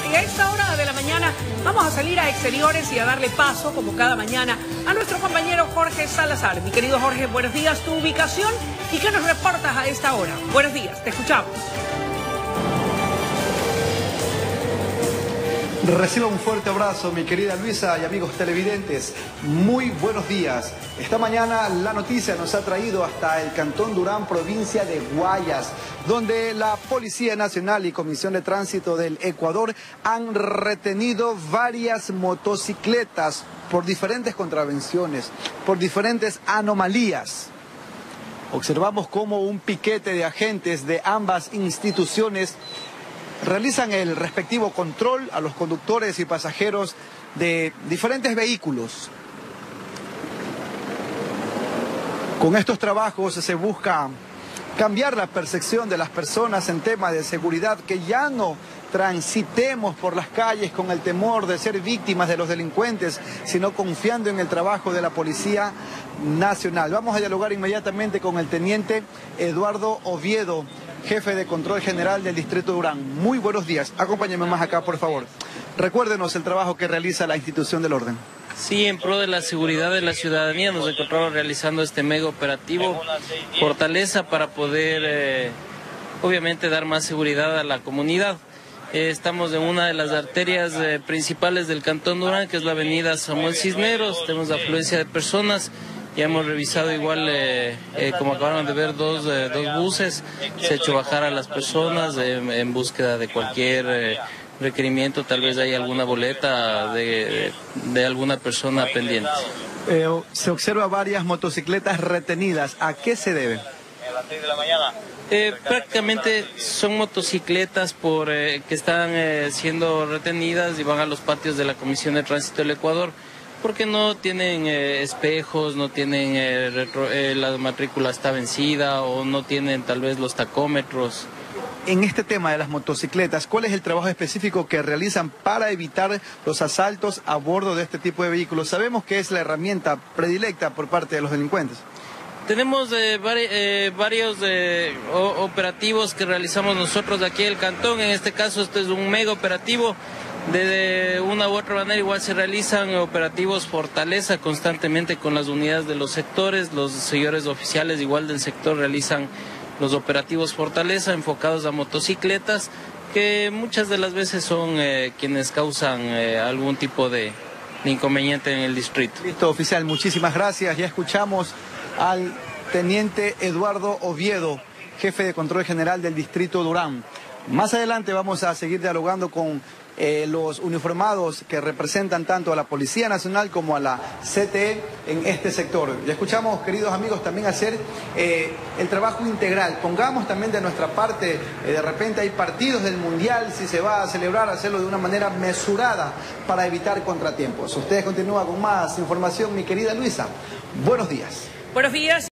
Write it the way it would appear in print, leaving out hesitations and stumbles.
y a esta hora de la mañana vamos a salir a exteriores y a darle paso, como cada mañana, a nuestro compañero Jorge Salazar. Mi querido Jorge, buenos días, tu ubicación y qué nos reportas a esta hora. Buenos días, te escuchamos. Reciba un fuerte abrazo, mi querida Luisa y amigos televidentes. Muy buenos días. Esta mañana la noticia nos ha traído hasta el Cantón Durán, provincia de Guayas, donde la Policía Nacional y Comisión de Tránsito del Ecuador han retenido varias motocicletas por diferentes contravenciones, por diferentes anomalías. Observamos cómo un piquete de agentes de ambas instituciones realizan el respectivo control a los conductores y pasajeros de diferentes vehículos. Con estos trabajos se busca cambiar la percepción de las personas en tema de seguridad, que ya no transitemos por las calles con el temor de ser víctimas de los delincuentes, sino confiando en el trabajo de la Policía Nacional. Vamos a dialogar inmediatamente con el teniente Eduardo Oviedo, jefe de Control General del Distrito Durán. Muy buenos días. Acompáñeme más acá, por favor. Recuérdenos el trabajo que realiza la institución del orden. Sí, en pro de la seguridad de la ciudadanía nos encontramos realizando este mega operativo Fortaleza para poder, obviamente, dar más seguridad a la comunidad. Estamos en una de las arterias principales del Cantón Durán, que es la avenida Samuel Cisneros. Tenemos afluencia de personas. Ya hemos revisado igual, como acabaron de ver, dos buses. Se ha hecho bajar a las personas en búsqueda de cualquier requerimiento. Tal vez hay alguna boleta de alguna persona pendiente. Se observa varias motocicletas retenidas. ¿A qué se debe? Prácticamente son motocicletas que están siendo retenidas y van a los patios de la Comisión de Tránsito del Ecuador, porque no tienen espejos, no tienen la matrícula está vencida o no tienen tal vez los tacómetros. En este tema de las motocicletas, ¿cuál es el trabajo específico que realizan para evitar los asaltos a bordo de este tipo de vehículos? Sabemos que es la herramienta predilecta por parte de los delincuentes. Tenemos varios operativos que realizamos nosotros aquí en el cantón. En este caso, este es un mega operativo. De una u otra manera igual se realizan operativos Fortaleza constantemente con las unidades de los sectores. Los señores oficiales igual del sector realizan los operativos Fortaleza enfocados a motocicletas, que muchas de las veces son quienes causan algún tipo de inconveniente en el distrito. Listo, oficial, muchísimas gracias. Ya escuchamos al teniente Eduardo Oviedo, jefe de Control General del Distrito Durán. Más adelante vamos a seguir dialogando con los uniformados que representan tanto a la Policía Nacional como a la CTE en este sector. Ya escuchamos, queridos amigos, también hacer el trabajo integral. Pongamos también de nuestra parte, de repente hay partidos del Mundial, si se va a celebrar, hacerlo de una manera mesurada para evitar contratiempos. Ustedes continúan con más información, mi querida Luisa. Buenos días. Buenos días.